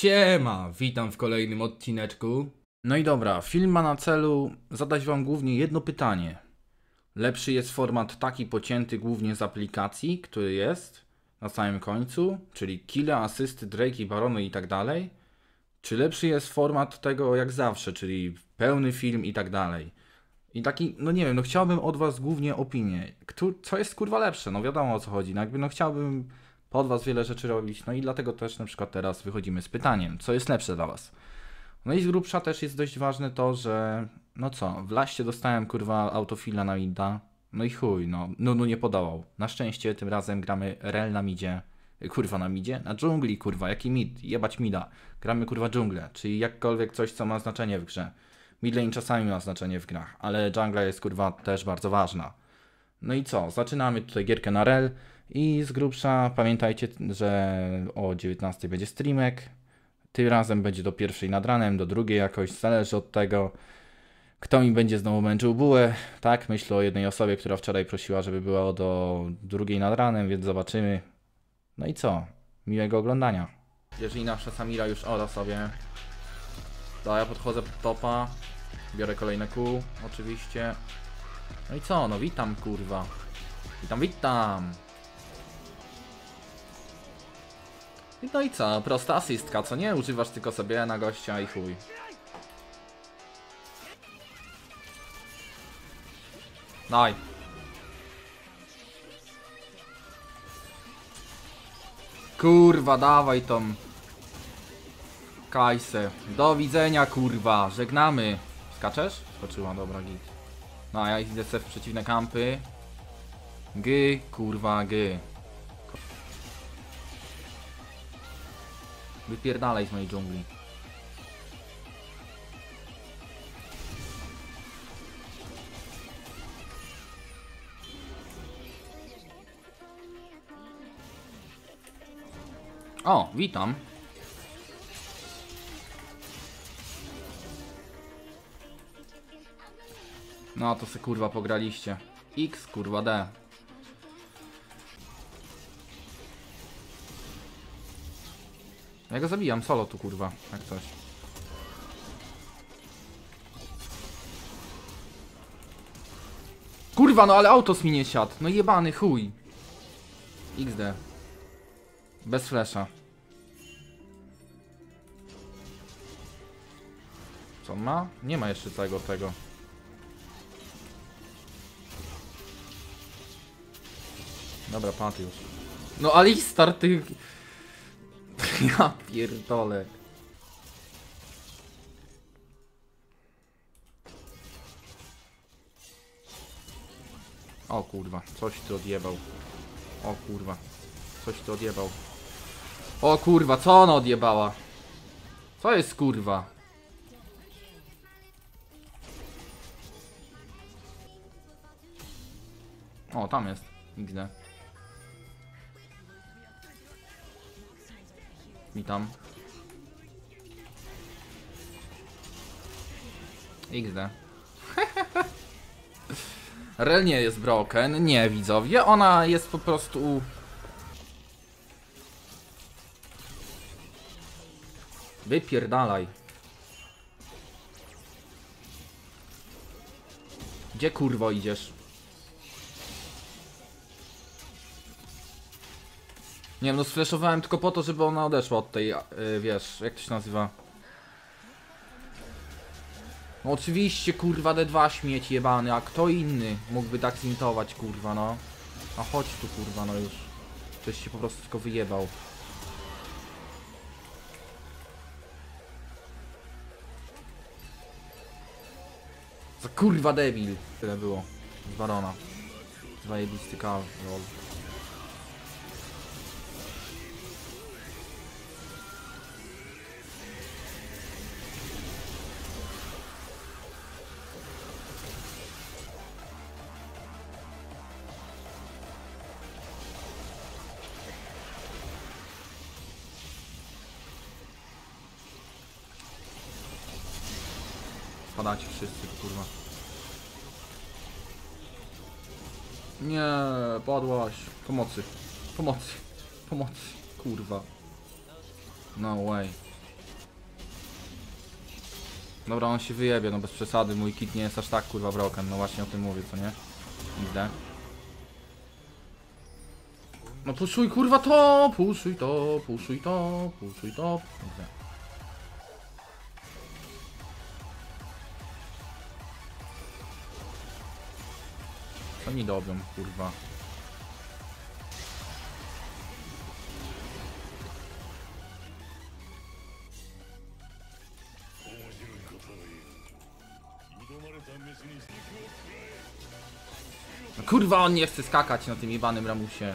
Siema, witam w kolejnym odcineczku. No i dobra, film ma na celu zadać wam głównie jedno pytanie. Lepszy jest format taki pocięty głównie z aplikacji, który jest na samym końcu, czyli kille, asysty, Drake i barony i tak dalej, czy lepszy jest format tego jak zawsze, czyli pełny film i tak dalej. I taki, no nie wiem, no chciałbym od was głównie opinię. Co jest kurwa lepsze? No wiadomo o co chodzi. No jakby no chciałbym pod was wiele rzeczy robić, no i dlatego też na przykład teraz wychodzimy z pytaniem, co jest lepsze dla was? No i z grubsza też jest dość ważne to, że no co, w laście dostałem kurwa autofila na mida, no i chuj, no nie podołał. Na szczęście tym razem gramy rel na midzie, kurwa na midzie? Na dżungli kurwa, jaki mid? Jebać mida. Gramy kurwa dżunglę, czyli jakkolwiek coś co ma znaczenie w grze. Midlane czasami ma znaczenie w grach, ale dżungla jest kurwa też bardzo ważna. No i co, zaczynamy tutaj gierkę na rel i z grubsza pamiętajcie, że o 19 będzie streamek. Tym razem będzie do pierwszej nad ranem, do drugiej jakoś, zależy od tego, kto mi będzie znowu męczył bułę. Tak, myślę o jednej osobie, która wczoraj prosiła, żeby było do drugiej nad ranem, więc zobaczymy. No i co? Miłego oglądania. Jeżeli nasza Samira już oda sobie, to ja podchodzę pod topa, biorę kolejne kół, oczywiście. No i co? No witam, kurwa. Witam. No i co? Prosta asystka, co nie? Używasz tylko sobie na gościa i chuj. Daj. Kurwa, dawaj tą Kajsę. Do widzenia, kurwa. Żegnamy. Skaczesz? Skoczyła, dobra, git. No, ja idę sobie w przeciwne kampy. Kurwa, Wypierdalaj z mojej dżungli. O, witam. No to se kurwa pograliście. X kurwa D. Ja go zabijam solo tu kurwa, jak coś. Kurwa, no ale autos mi nie siadł. No jebany chuj. XD. Bez flesza. Co on ma? Nie ma jeszcze tego. Dobra, paty już. No Alistar, ty... Ja pierdolę. O kurwa, coś ty odjebał. O kurwa, coś ty odjebał. O kurwa, co ona odjebała? Co jest kurwa? O, tam jest. XD. Witam. XD. Rel nie jest broken, nie widzowie, ona jest po prostu... Wypierdalaj. Gdzie kurwo idziesz? Nie wiem, no sfleszowałem tylko po to, żeby ona odeszła od tej, wiesz, jak to się nazywa? No oczywiście, kurwa, D2 śmieć jebany, a kto inny mógłby tak zintować, kurwa, no? A chodź tu, kurwa, no już. Ktoś się po prostu tylko wyjebał. Za kurwa debil. Tyle było. Z barona. Zajebisty kal, lol. Padacie wszyscy, kurwa. Nie, padłaś. Pomocy. Kurwa. No way. Dobra, on się wyjebie, no bez przesady, mój kit nie jest aż tak kurwa broken, no właśnie o tym mówię, co nie? Idę. No puszuj kurwa to, puszuj to, puszuj to, puszuj to. Idę. Co mi dobią, kurwa? No kurwa, on nie chce skakać na tym jebanym Ramusie.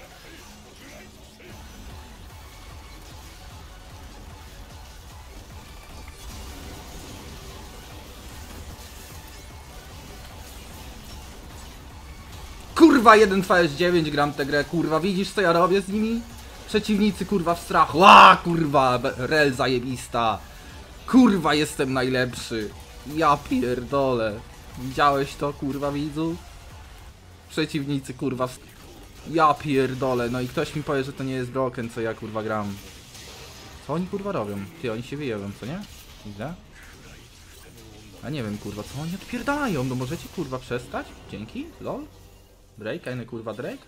Kurwa, 1-2-9 gram tę grę, kurwa, widzisz co ja robię z nimi? Przeciwnicy kurwa w strachu, kurwa, rel zajebista. Kurwa, jestem najlepszy. Ja pierdolę. Widziałeś to, kurwa, widzu? Przeciwnicy kurwa w... Ja pierdolę, no i ktoś mi powie, że to nie jest broken, co ja kurwa gram. Co oni kurwa robią? Ty, oni się wyjebią, co nie? Widzę. A nie wiem kurwa, co oni odpierdalają, no możecie kurwa przestać? Dzięki, lol. Drake, a nie kurwa Drake?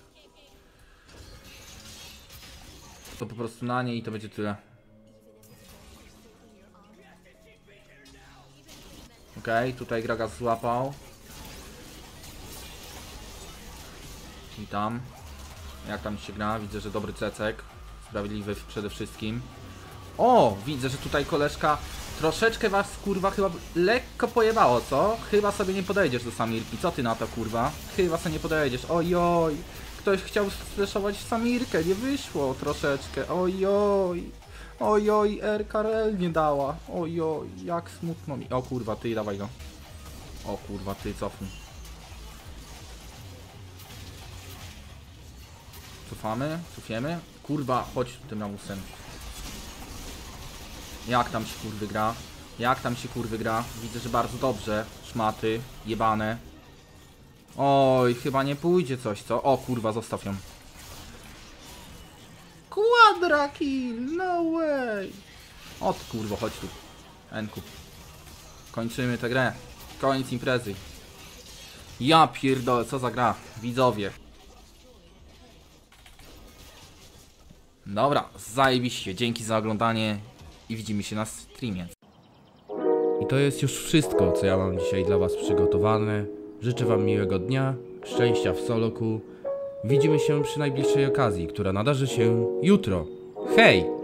To po prostu na nie i to będzie tyle. Okej, tutaj Gragas złapał. I tam. Jak tam się gra? Widzę, że dobry cecek. Sprawiedliwy przede wszystkim. O! Widzę, że tutaj koleżka troszeczkę was kurwa chyba lekko pojebało, co? Chyba sobie nie podejdziesz do Samirki. Co ty na to kurwa? Chyba sobie nie podejdziesz. Ojoj! Ktoś chciał sfleszować Samirkę, nie wyszło troszeczkę. Ojoj! Ojoj, RKRL nie dała. Ojoj, jak smutno mi. O kurwa, ty dawaj go. O kurwa, ty cofnij. Cofamy? Cofiemy? Kurwa, chodź tym Ramusem. Jak tam się kurwy gra? Jak tam się kurwy gra? Widzę, że bardzo dobrze. Szmaty, jebane. Oj, chyba nie pójdzie coś, co? O kurwa, zostaw ją. Quadra kill, no way. O ty kurwo, chodź tu. Enku. Kończymy tę grę. Koniec imprezy. Ja pierdolę, co za gra. Widzowie. Dobra, zajebiście. Dzięki za oglądanie i widzimy się na streamie. I to jest już wszystko, co ja mam dzisiaj dla was przygotowane. Życzę wam miłego dnia, szczęścia w soloku. Widzimy się przy najbliższej okazji, która nadarzy się jutro. Hej!